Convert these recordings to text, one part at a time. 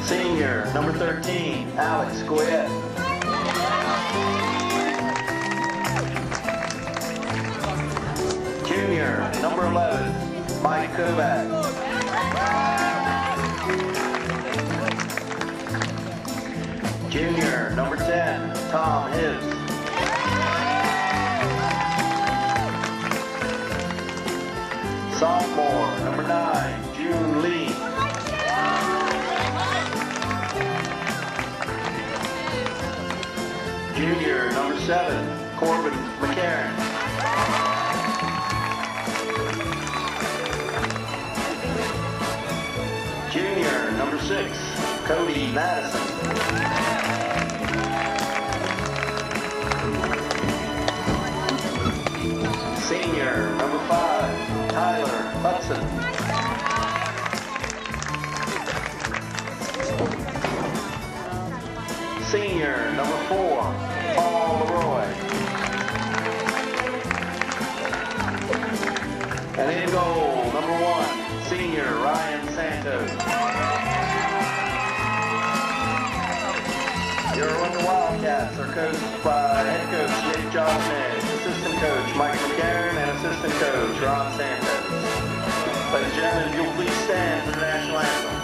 Senior, number 13, Alex Goyette. Junior, number 11, Mike Kovac. Junior, number 10, Tom Hibbs. Sophomore, number 9, June Lee. Junior, number 7, Corbin McCarron. Junior, number 6, Cody Madison. Senior, number 5, Tyler Hudson. Senior, number 4, Paul Leroy. And in goal, number 1, senior Ryan Santos. Your Arundel Wildcats are coached by head coach Nick Johnson, assistant coach Mike McCarron, and assistant coach Ron Santos. Ladies and gentlemen, if you'll please stand for the national anthem.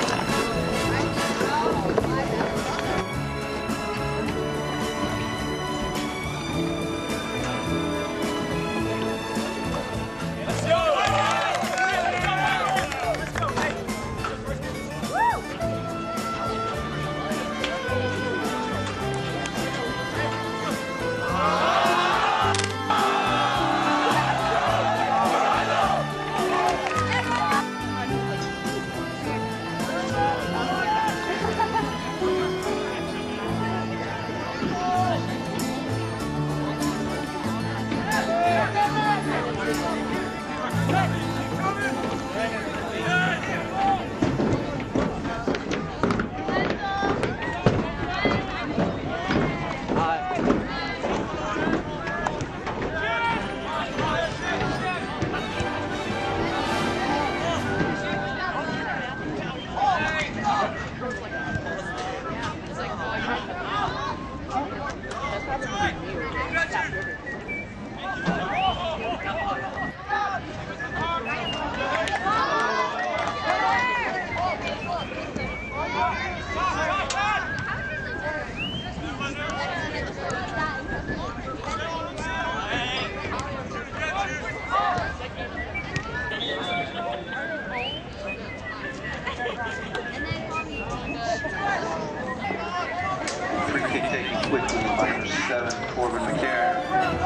Free kick taken quickly by number 7, Corbin McCarron.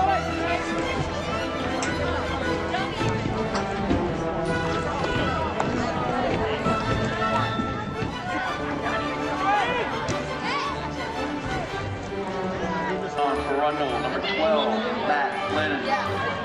On for Arundel, number 12, Matt Lennon.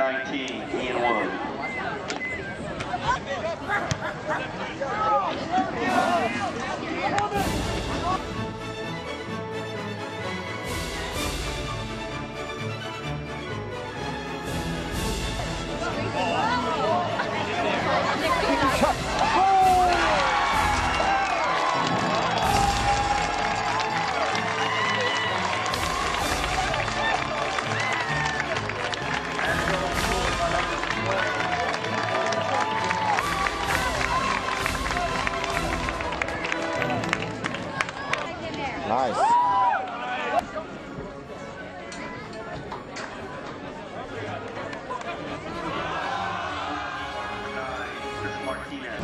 19, Ian Wood. Nice. Chris Martinez.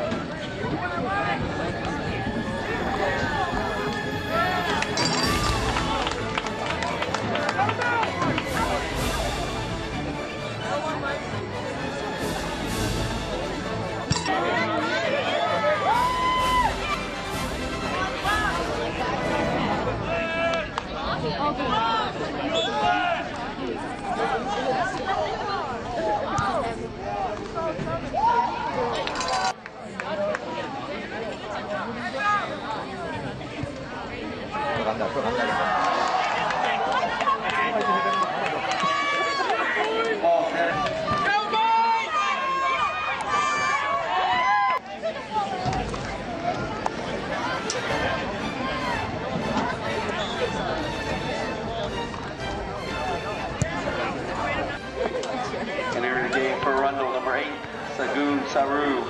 Entering the game for Arundel, number 8, Sagun Saru.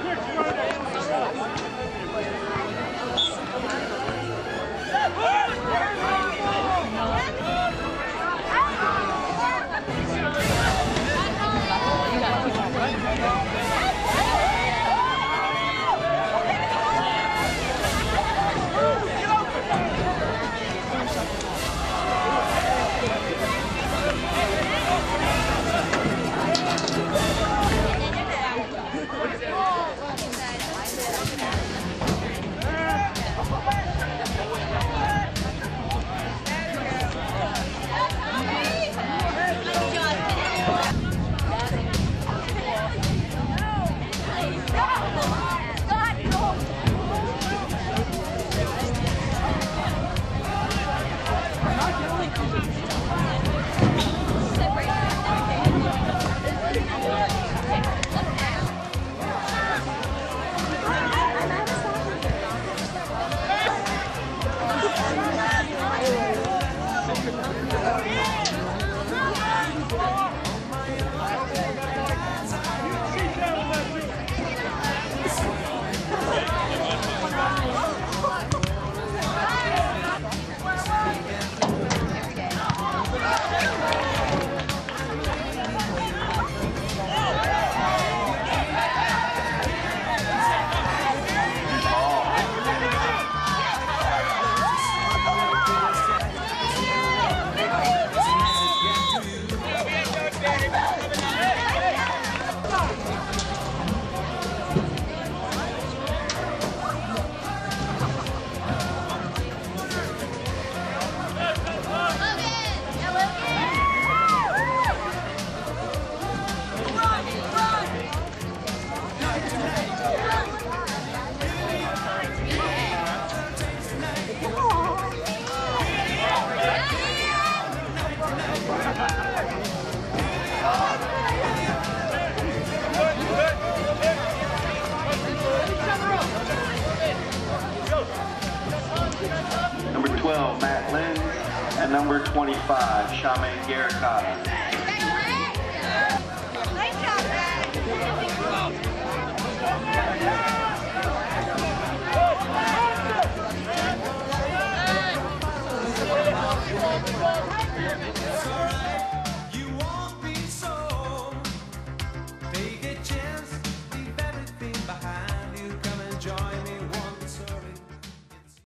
Number 12, Matt Lins, and number 25, Shaman Garikata.